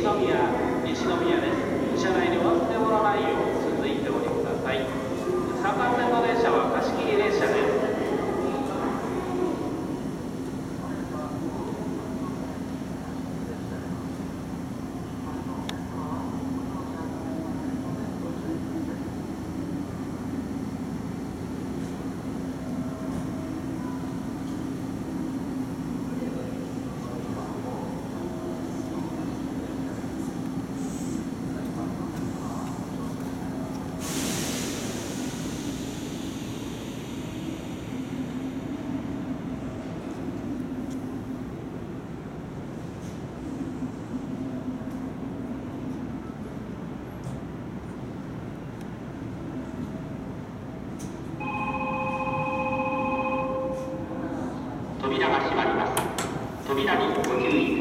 宮です。車内で忘れ物ないよう続いておりください。3番線の電車は貸し切り列車です。扉が閉まります。扉にご注意